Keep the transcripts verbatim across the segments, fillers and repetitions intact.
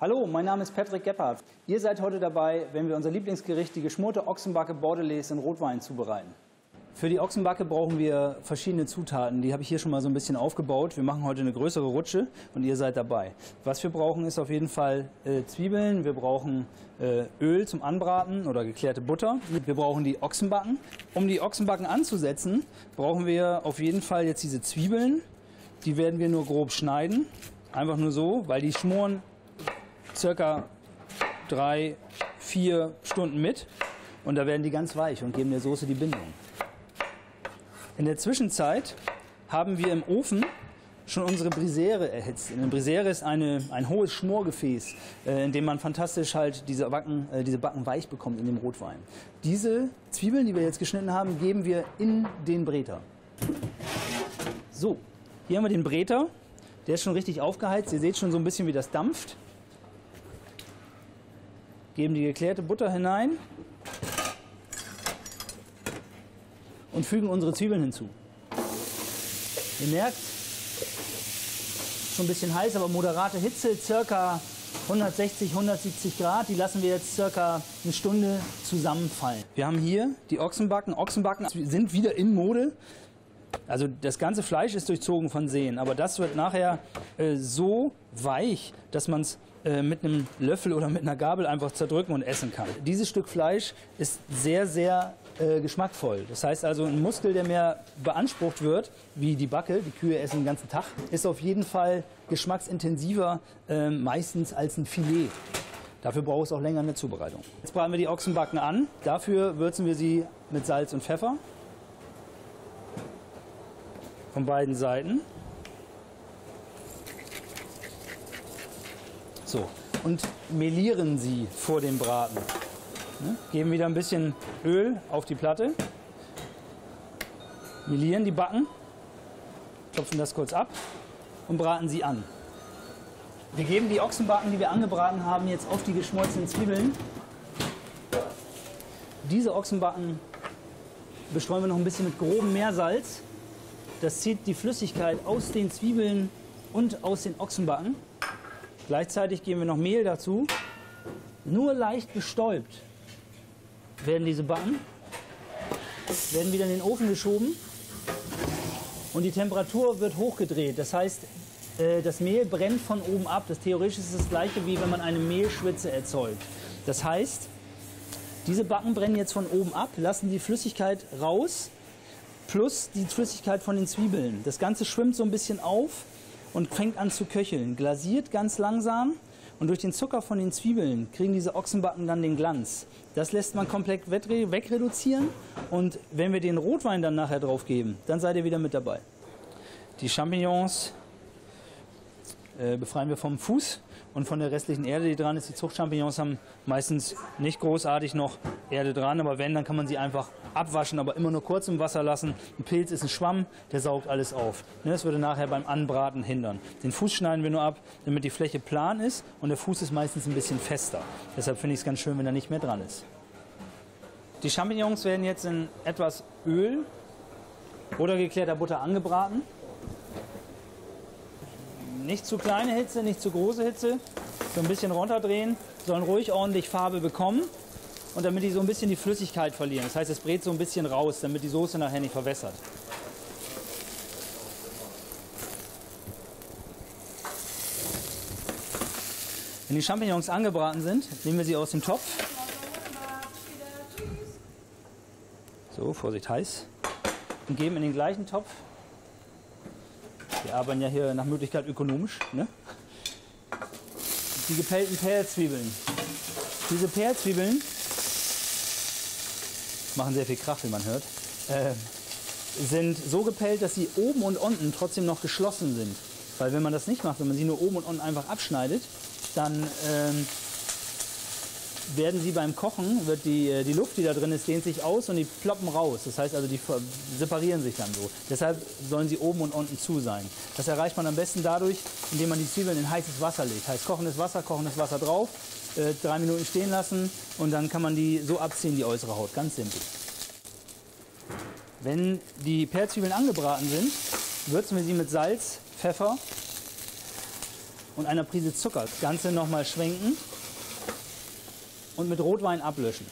Hallo, mein Name ist Patrick Gebhardt. Ihr seid heute dabei, wenn wir unser Lieblingsgericht, die geschmorte Ochsenbacke Bordelaise in Rotwein zubereiten. Für die Ochsenbacke brauchen wir verschiedene Zutaten. Die habe ich hier schon mal so ein bisschen aufgebaut. Wir machen heute eine größere Rutsche und ihr seid dabei. Was wir brauchen, ist auf jeden Fall äh, Zwiebeln. Wir brauchen äh, Öl zum Anbraten oder geklärte Butter. Wir brauchen die Ochsenbacken. Um die Ochsenbacken anzusetzen, brauchen wir auf jeden Fall jetzt diese Zwiebeln. Die werden wir nur grob schneiden. Einfach nur so, weil die schmoren circa drei, vier Stunden mit. Und da werden die ganz weich und geben der Soße die Bindung. In der Zwischenzeit haben wir im Ofen schon unsere Brisere erhitzt. Eine Brisere ist eine, ein hohes Schmorgefäß, äh, in dem man fantastisch halt diese Backen, äh, diese Backen weich bekommt in dem Rotwein. Diese Zwiebeln, die wir jetzt geschnitten haben, geben wir in den Bräter. So, hier haben wir den Bräter. Der ist schon richtig aufgeheizt. Ihr seht schon so ein bisschen, wie das dampft. Geben die geklärte Butter hinein und fügen unsere Zwiebeln hinzu. Ihr merkt, schon ein bisschen heiß, aber moderate Hitze, ca. hundertsechzig, hundertsiebzig Grad. Die lassen wir jetzt ca. eine Stunde zusammenfallen. Wir haben hier die Ochsenbacken. Ochsenbacken sind wieder in Mode. Also das ganze Fleisch ist durchzogen von Sehnen, aber das wird nachher äh, so weich, dass man es äh, mit einem Löffel oder mit einer Gabel einfach zerdrücken und essen kann. Dieses Stück Fleisch ist sehr, sehr äh, geschmackvoll. Das heißt also, ein Muskel, der mehr beansprucht wird, wie die Backe, die Kühe essen den ganzen Tag, ist auf jeden Fall geschmacksintensiver äh, meistens als ein Filet. Dafür braucht es auch länger eine Zubereitung. Jetzt braten wir die Ochsenbacken an. Dafür würzen wir sie mit Salz und Pfeffer. Von beiden Seiten. So, und melieren sie vor dem Braten. Ne? Geben wieder ein bisschen Öl auf die Platte. Melieren die Backen. Klopfen das kurz ab und braten sie an. Wir geben die Ochsenbacken, die wir angebraten haben, jetzt auf die geschmolzenen Zwiebeln. Diese Ochsenbacken bestreuen wir noch ein bisschen mit grobem Meersalz. Das zieht die Flüssigkeit aus den Zwiebeln und aus den Ochsenbacken. Gleichzeitig geben wir noch Mehl dazu. Nur leicht bestäubt werden diese Backen, werden wieder in den Ofen geschoben und die Temperatur wird hochgedreht. Das heißt, das Mehl brennt von oben ab. Das theoretisch ist das gleiche, wie wenn man eine Mehlschwitze erzeugt. Das heißt, diese Backen brennen jetzt von oben ab, lassen die Flüssigkeit raus, plus die Flüssigkeit von den Zwiebeln. Das Ganze schwimmt so ein bisschen auf und fängt an zu köcheln. Glasiert ganz langsam und durch den Zucker von den Zwiebeln kriegen diese Ochsenbacken dann den Glanz. Das lässt man komplett wegreduzieren und wenn wir den Rotwein dann nachher drauf geben, dann seid ihr wieder mit dabei. Die Champignons äh, befreien wir vom Fuß und von der restlichen Erde, die dran ist. Die Zuchtchampignons haben meistens nicht großartig noch Erde dran, aber wenn, dann kann man sie einfach abwaschen, aber immer nur kurz im Wasser lassen. Ein Pilz ist ein Schwamm, der saugt alles auf. Das würde nachher beim Anbraten hindern. Den Fuß schneiden wir nur ab, damit die Fläche plan ist und der Fuß ist meistens ein bisschen fester. Deshalb finde ich es ganz schön, wenn er nicht mehr dran ist. Die Champignons werden jetzt in etwas Öl oder geklärter Butter angebraten. Nicht zu kleine Hitze, nicht zu große Hitze. So ein bisschen runterdrehen, sollen ruhig ordentlich Farbe bekommen. Und damit die so ein bisschen die Flüssigkeit verlieren. Das heißt, es brät so ein bisschen raus, damit die Soße nachher nicht verwässert. Wenn die Champignons angebraten sind, nehmen wir sie aus dem Topf. So, Vorsicht, heiß. Und geben in den gleichen Topf. Wir arbeiten ja hier nach Möglichkeit ökonomisch, ne? Die gepellten Peerzwiebeln. Diese Peerzwiebeln machen sehr viel Krach, wie man hört, äh, sind so gepellt, dass sie oben und unten trotzdem noch geschlossen sind. Weil wenn man das nicht macht, wenn man sie nur oben und unten einfach abschneidet, dann ähm, werden sie beim Kochen, wird die, die Luft, die da drin ist, dehnt sich aus und die ploppen raus. Das heißt also, die separieren sich dann so. Deshalb sollen sie oben und unten zu sein. Das erreicht man am besten dadurch, indem man die Zwiebeln in heißes Wasser legt. Heißt kochendes Wasser, kochendes Wasser drauf, äh, drei Minuten stehen lassen und dann kann man die so abziehen, die äußere Haut. Ganz simpel. Wenn die Peerzwiebeln angebraten sind, würzen wir sie mit Salz, Pfeffer und einer Prise Zucker. Das Ganze nochmal schwenken und mit Rotwein ablöschen.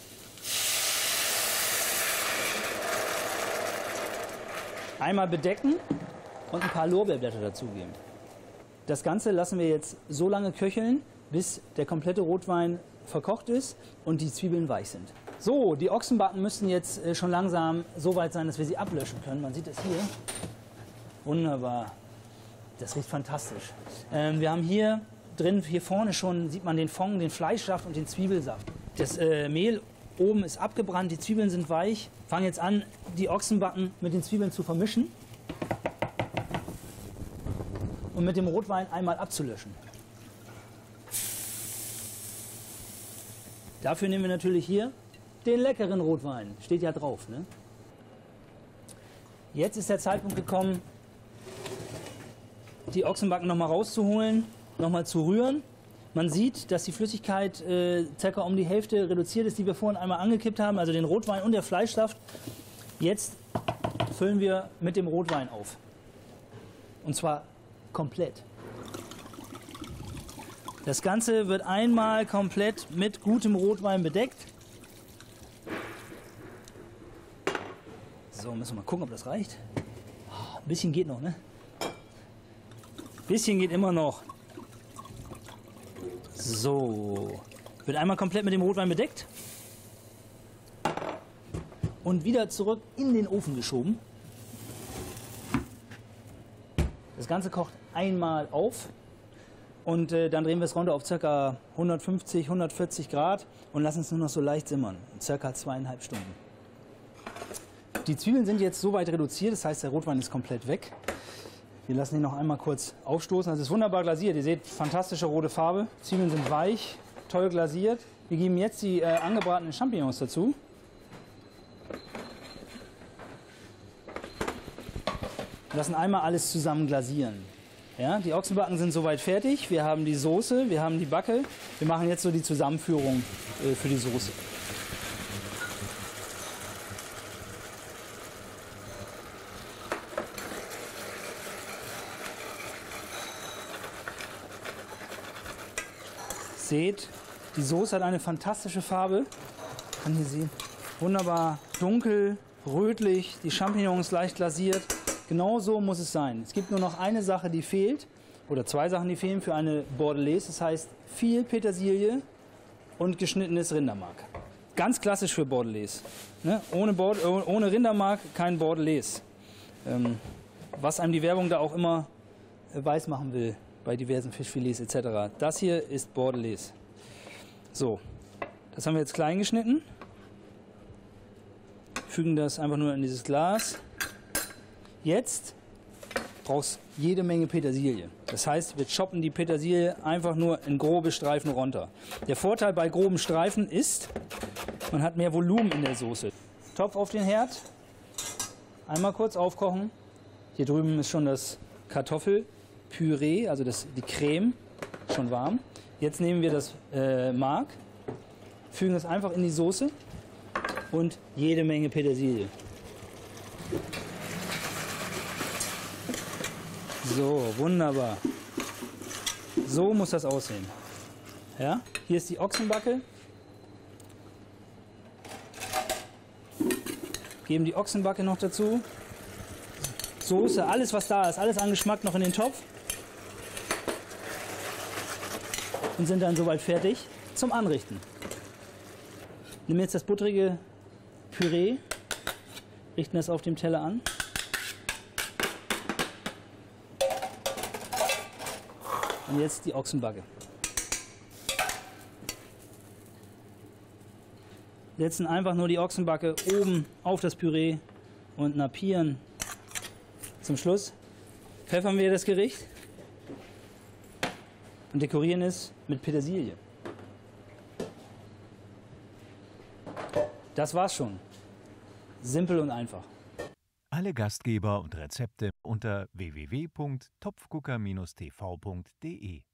Einmal bedecken und ein paar Lorbeerblätter dazugeben. Das Ganze lassen wir jetzt so lange köcheln, bis der komplette Rotwein verkocht ist und die Zwiebeln weich sind. So, die Ochsenbacken müssten jetzt schon langsam so weit sein, dass wir sie ablöschen können. Man sieht es hier. Wunderbar. Das riecht fantastisch. Ähm, wir haben hier drin, hier vorne schon, sieht man den Fond, den Fleischsaft und den Zwiebelsaft. Das äh, Mehl oben ist abgebrannt, die Zwiebeln sind weich. Fangen jetzt an, die Ochsenbacken mit den Zwiebeln zu vermischen und mit dem Rotwein einmal abzulöschen. Dafür nehmen wir natürlich hier den leckeren Rotwein. Steht ja drauf, ne? Jetzt ist der Zeitpunkt gekommen, die Ochsenbacken nochmal rauszuholen, nochmal zu rühren. Man sieht, dass die Flüssigkeit äh, ca. um die Hälfte reduziert ist, die wir vorhin einmal angekippt haben, also den Rotwein und der Fleischsaft. Jetzt füllen wir mit dem Rotwein auf. Und zwar komplett. Das Ganze wird einmal komplett mit gutem Rotwein bedeckt. So, müssen wir mal gucken, ob das reicht. Ein bisschen geht noch, ne? Ein bisschen geht immer noch. So. Wird einmal komplett mit dem Rotwein bedeckt. Und wieder zurück in den Ofen geschoben. Das Ganze kocht einmal auf. Und äh, dann drehen wir es runter auf ca. hundertfünfzig, hundertvierzig Grad und lassen es nur noch so leicht simmern. Circa zweieinhalb Stunden. Die Zwiebeln sind jetzt so weit reduziert, das heißt, der Rotwein ist komplett weg. Wir lassen ihn noch einmal kurz aufstoßen. Das ist wunderbar glasiert. Ihr seht, fantastische rote Farbe. Zwiebeln sind weich, toll glasiert. Wir geben jetzt die äh, angebratenen Champignons dazu. Lassen einmal alles zusammen glasieren. Ja, die Ochsenbacken sind soweit fertig. Wir haben die Soße, wir haben die Backe. Wir machen jetzt so die Zusammenführung äh, für die Soße. Seht, die Soße hat eine fantastische Farbe. Kann hier sehen. Wunderbar dunkel, rötlich, die Champignons leicht glasiert. Genau so muss es sein. Es gibt nur noch eine Sache, die fehlt, oder zwei Sachen, die fehlen für eine Bordelaise. Das heißt, viel Petersilie und geschnittenes Rindermark. Ganz klassisch für Bordelaise. Ne? Ohne, Bord, ohne Rindermark kein Bordelaise. Ähm, was einem die Werbung da auch immer äh, weiß machen will, bei diversen Fischfilets et cetera. Das hier ist Bordelaise. So, das haben wir jetzt klein geschnitten. Fügen das einfach nur in dieses Glas. Jetzt brauchst du jede Menge Petersilie. Das heißt, wir choppen die Petersilie einfach nur in grobe Streifen runter. Der Vorteil bei groben Streifen ist, man hat mehr Volumen in der Soße. Topf auf den Herd, einmal kurz aufkochen. Hier drüben ist schon das Kartoffelpüree, also das, die Creme, schon warm. Jetzt nehmen wir das äh, Mark, fügen es einfach in die Soße und jede Menge Petersilie. So, wunderbar. So muss das aussehen. Ja? Hier ist die Ochsenbacke. Geben die Ochsenbacke noch dazu. Soße, alles was da ist, alles an Geschmack noch in den Topf. Und sind dann soweit fertig zum Anrichten. Nehmen jetzt das buttrige Püree, richten das auf dem Teller an. Und jetzt die Ochsenbacke. Setzen einfach nur die Ochsenbacke oben auf das Püree und nappieren. Zum Schluss pfeffern wir das Gericht und dekorieren es mit Petersilie. Das war's schon. Simpel und einfach. Alle Gastgeber und Rezepte unter w w w punkt topfgucker Bindestrich t v punkt de